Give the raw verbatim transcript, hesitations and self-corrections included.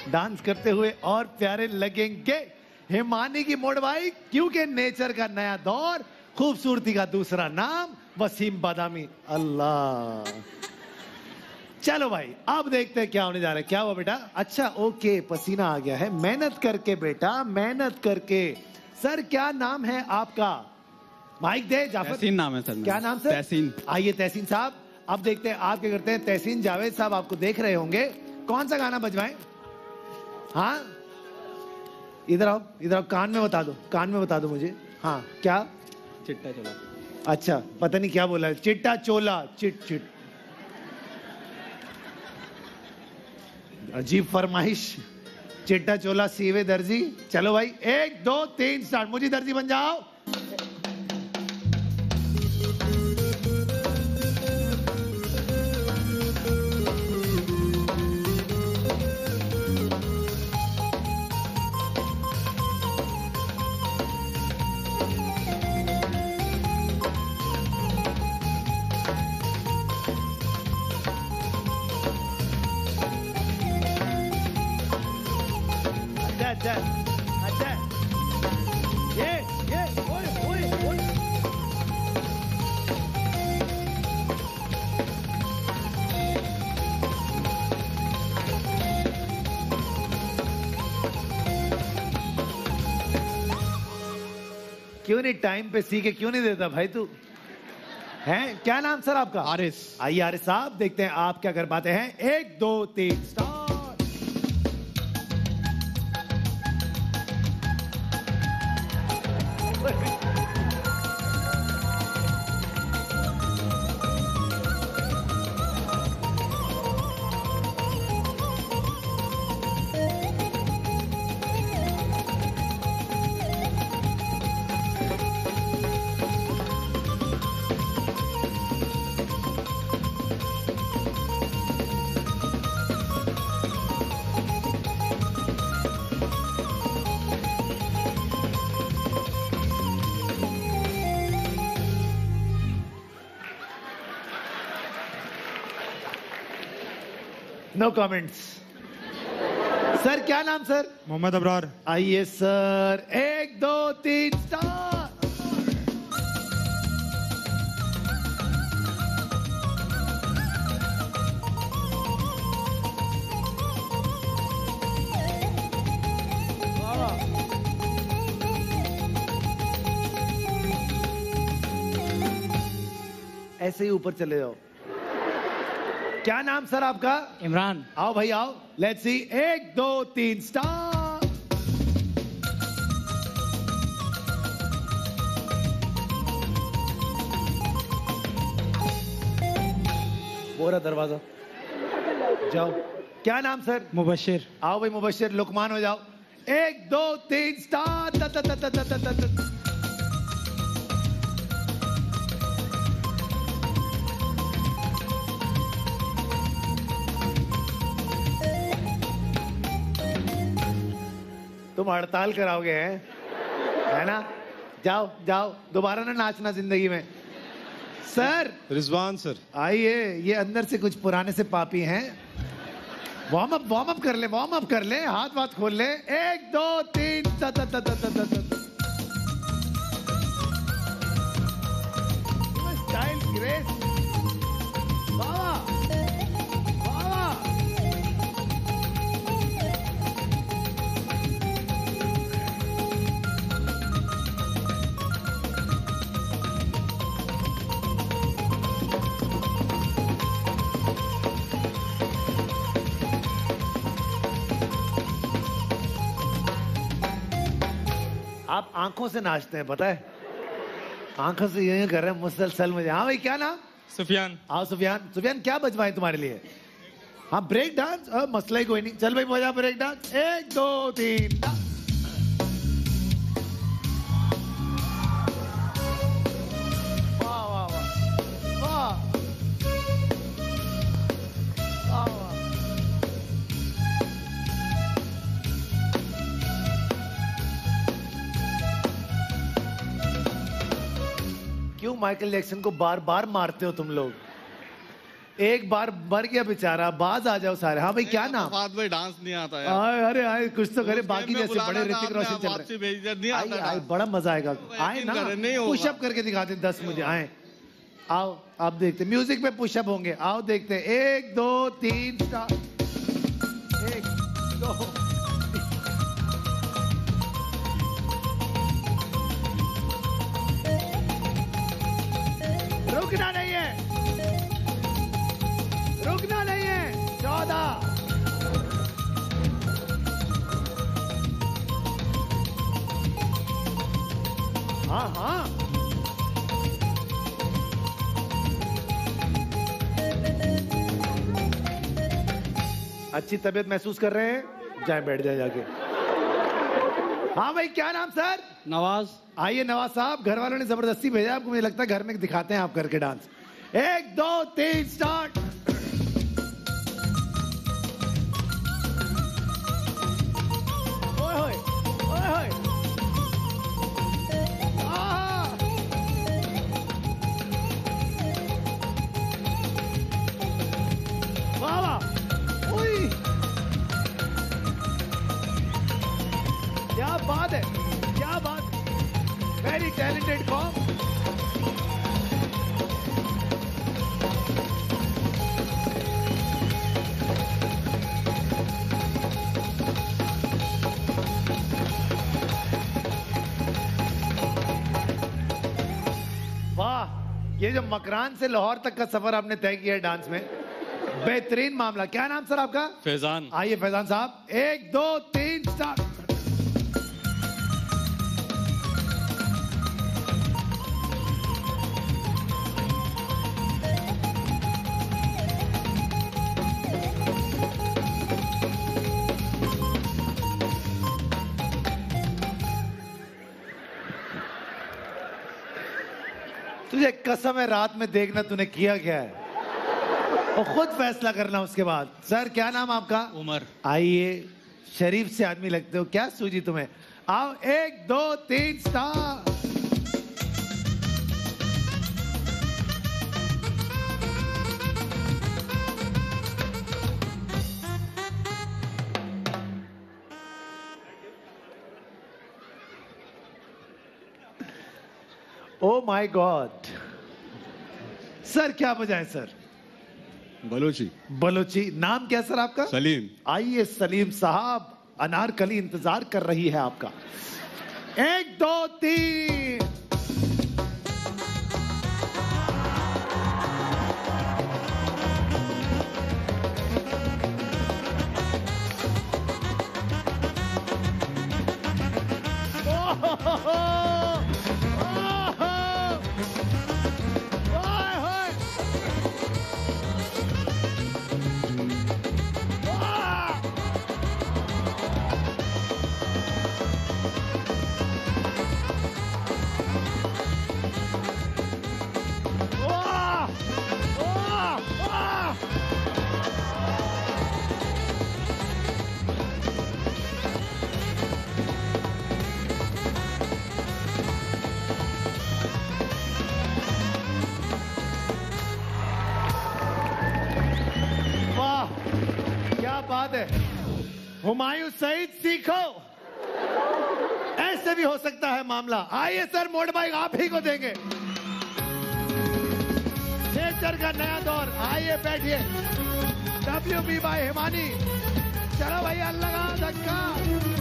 Dance करते हुए और प्यारे लगेंगे। हिमानी की मोड़वाई, क्योंकि नेचर का नया दौर, खूबसूरती का दूसरा नाम, वसीम बादामी। अल्लाह, चलो भाई अब देखते हैं क्या होने जा रहा है। क्या हुआ बेटा? अच्छा ओके, पसीना आ गया है। मेहनत करके बेटा, मेहनत करके। सर क्या नाम है आपका? माइक दे जाफर। तहसीन नाम है सर। क्या नाम सर? तहसीन। आइए तहसीन साहब, अब देखते हैं आप क्या करते हैं। तहसीन जावेद साहब आपको देख रहे होंगे, कौन सा गाना बजवाएं? हाँ इधर आओ, इधर आओ, कान में बता दो, कान में बता दो मुझे। हाँ क्या? चिट्टा चोला। अच्छा पता नहीं क्या बोला है। चिट्टा चोला, चिट चिट, अजीब फरमाइश। चिट्टा चोला सीवे दर्जी। चलो भाई एक दो तीन स्टार्ट। मुझे दर्जी बन जाओ। अच्छा अच्छा, ये ये ओए ओए ओए, क्यों नहीं टाइम पे सीखे क्यों नहीं देता भाई तू? हैं क्या नाम सर आपका? आरिस। आइए आरिस साहब, देखते हैं आप क्या कर पाते हैं। एक दो तीन स्टार्ट। No comments. सर क्या नाम सर? मोहम्मद अबरार। आइए सर, एक दो तीन स्टार्ट। ऐसे ही ऊपर चले जाओ। क्या नाम सर आपका? इमरान। आओ भाई आओ, लेट्स सी। एक दो तीन स्टार्ट। बोरा दरवाजा जाओ। क्या नाम सर? मुबशिर। आओ भाई मुबशिर, लुकमान हो जाओ। एक दो तीन स्टार्ट। त, त, त, त, त, त, त, त। तुम हड़ताल कराओगे हैं, है ना? जाओ जाओ, दोबारा ना नाचना जिंदगी में। Sir Rizwan sir. आइए, ये अंदर से कुछ पुराने से पापी हैं। वार्म अप वार्म अप कर ले, वार्म अप कर ले, हाथ वाथ खोल ले। एक दो तीन त त त त त त। स्टाइल ग्रेस, वाह वाह। आप आंखों से नाचते हैं पता है, आंखों से यूं कर रहे हैं मुसलसल मुझे। हाँ भाई क्या नाम? सुफियान। आओ सुफियान। सुफियान क्या बजवाएं तुम्हारे लिए? हाँ ब्रेक डांस, मसला ही कोई नहीं। चल भाई बजा ब्रेक डांस। एक दो तीन। वाह वाह वाह वाह वाह वाह। क्यों माइकल जैक्सन को बार बार मारते हो तुम लोग? एक बार मर गया बेचारा, बाज आ जाओ सारे। हाँ भाई क्या नाम? फहद भाई डांस नहीं आता यार। आए, अरे आए कुछ तो करे, बाकी जैसे बड़े ऋतिक रोशन चल वापसी भेज दिया, नहीं रहे। आता आए, बड़ा मजा आएगा। आए ना, पुशअप करके दिखाते दस मुझे। आए आओ, आप देखते म्यूजिक पे पुशअप होंगे। आओ देखते हैं, एक दो तीन स्टार्ट। एक दो रुकना नहीं है, रुकना नहीं है। चौदह, हाँ हाँ अच्छी तबीयत महसूस कर रहे हैं? जाए बैठ जाए जाके। हाँ भाई क्या नाम सर? नवाज। आइए नवाज साहब, घर वालों ने जबरदस्ती भेजा आपको, मुझे लगता है घर में दिखाते हैं आप करके डांस। एक दो तीन स्टार्ट। ओए होए, ओए होए। आहा। वाह वाह, उई। क्या बात है, क्या बात, वेरी टैलेंटेड कॉम। वाह, ये जो मकरान से लाहौर तक का सफर आपने तय किया है डांस में, बेहतरीन मामला। क्या नाम सर आपका? फैजान। आइए फैजान साहब, एक दो तीन स्टार्ट। तुझे कसम है रात में देखना तूने किया क्या है, और खुद फैसला करना उसके बाद। सर क्या नाम आपका? उमर। आइए, शरीफ से आदमी लगते हो, क्या सूझी तुम्हें? आओ, एक दो तीन star. Oh my god. Sir क्या बजाए सर? बलोची। बलोची। नाम क्या सर आपका? सलीम। आइए सलीम साहब, अनारकली इंतजार कर रही है आपका। एक दो तीन। बात है। हुमायूं सईद सीखो, ऐसे भी हो सकता है मामला। आइए सर, मोड़ बाइक आप ही को देंगे। नेचर का नया दौर, आइए बैठिए। W B by Himani. चलो भैया, लगा धक्का।